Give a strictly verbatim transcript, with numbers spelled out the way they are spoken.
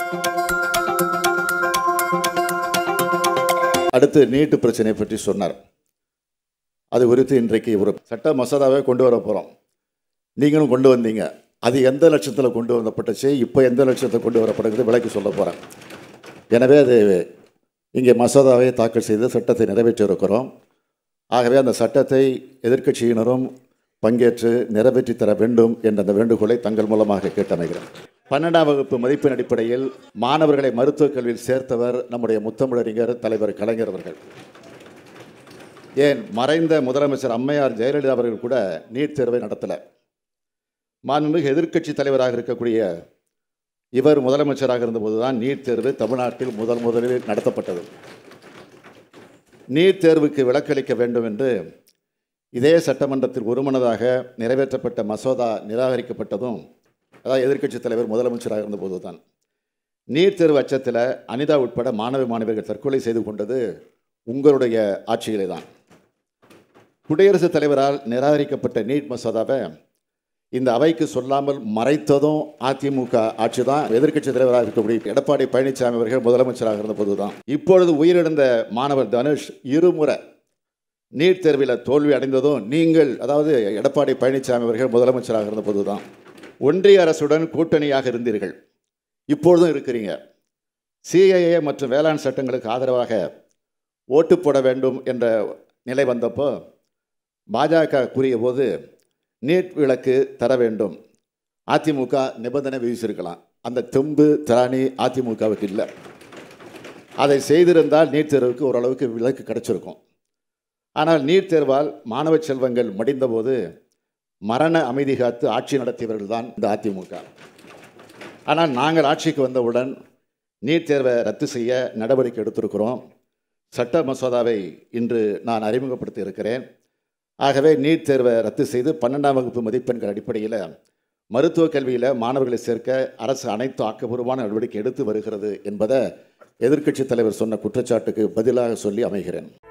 அடுத்து நீட் பிரச்சனை பற்றி சொன்னார். அது குறித்து இன்றைக்கு ஒரு சட்ட மசோதாவை கொண்டு வர போகிறோம். நீங்களும் கொண்டு வந்தீங்க. அது எந்த லட்சத்தில் கொண்டு வரப்பட்டுச்சு, இப்போ எந்த லட்சத்தில் கொண்டு வரப்படுகிறது விலைக்கு சொல்ல போகிறேன். எனவே அது இங்கே மசோதாவை தாக்கல் செய்து சட்டத்தை நிறைவேற்றியிருக்கிறோம். ஆகவே அந்த சட்டத்தை எதிர்க்கட்சியினரும் பங்கேற்று நிறைவேற்றி தர வேண்டும் என்ற அந்த வேண்டுகோளை தங்கள் மூலமாக கேட்டமைகிறேன். பன்னெண்டாம் வகுப்பு மதிப்பெண் அடிப்படையில் மாணவர்களை மருத்துவக் கல்வியில் சேர்த்தவர் நம்முடைய முத்தமிழறிஞர் தலைவர் கலைஞர் அவர்கள். ஏன் மறைந்த முதலமைச்சர் அம்மையார் ஜெயலலிதா அவர்கள் கூட நீட் தேர்வை நடத்தலை. மாண்புமிகு எதிர்க்கட்சி தலைவராக இருக்கக்கூடிய இவர் முதலமைச்சராக இருந்தபோது தான் நீட் தேர்வு தமிழ்நாட்டில் முதல் முதலில் நடத்தப்பட்டது. நீட் தேர்வுக்கு விலக்களிக்க வேண்டும் என்று இதே சட்டமன்றத்தில் ஒருமனதாக நிறைவேற்றப்பட்ட மசோதா நிராகரிக்கப்பட்டதும் அதாவது எதிர்க்கட்சி தலைவர் முதலமைச்சராக இருந்தபோது தான். நீட் தேர்வு அச்சத்தில் அனிதா உட்பட மாணவ மாணவியர்கள் தற்கொலை செய்து கொண்டது உங்களுடைய ஆட்சியிலே தான். குடியரசுத் தலைவரால் நிராகரிக்கப்பட்ட நீட் மசோதாவை இந்த அவைக்கு சொல்லாமல் மறைத்ததும் அதிமுக ஆட்சி தான். எதிர்க்கட்சி தலைவராக இருக்கக்கூடிய எடப்பாடி பழனிசாமி அவர்கள் முதலமைச்சராக இருந்தபோது தான். இப்பொழுது உயிரிழந்த மாணவர் தனுஷ் இருமுறை நீட் தேர்வில் தோல்வி அடைந்ததும் நீங்கள் அதாவது எடப்பாடி பழனிசாமி அவர்கள் முதலமைச்சராக இருந்தபோது தான். ஒன்றிய அரசுடன் கூட்டணியாக இருந்தீர்கள், இப்பொழுதும் இருக்கிறீங்க. சிஏஏ மற்றும் வேளாண் சட்டங்களுக்கு ஆதரவாக ஓட்டு போட வேண்டும் என்ற நிலை வந்தப்போ பாஜக கூறிய போது நீட் விலக்கு தர வேண்டும். அதிமுக நிபந்தனை விதிச்சிருக்கலாம். அந்த தெம்பு திராணி அதிமுகவுக்கு இல்லை. அதை செய்திருந்தால் நீட் தேர்வுக்கு ஓரளவுக்கு விலக்கு கிடைச்சிருக்கும். ஆனால் நீட் தேர்வால் மாணவ செல்வங்கள் மடிந்தபோது மரண அமைதி காத்து ஆட்சி நடத்தியவர்கள் தான் இந்த அதிமுக. ஆனால் நாங்கள் ஆட்சிக்கு வந்தவுடன் நீட் தேர்வை ரத்து செய்ய நடவடிக்கை எடுத்திருக்கிறோம். சட்ட மசோதாவை இன்று நான் அறிமுகப்படுத்தி இருக்கிறேன். ஆகவே நீட் தேர்வை ரத்து செய்து பன்னெண்டாம் வகுப்பு மதிப்பெண்கள் அடிப்படையில் மருத்துவக் கல்வியில் மாணவர்களை சேர்க்க அரசு அனைத்து ஆக்கப்பூர்வமான நடவடிக்கை எடுத்து வருகிறது என்பதை எதிர்க்கட்சித் தலைவர் சொன்ன குற்றச்சாட்டுக்கு பதிலாக சொல்லி அமைகிறேன்.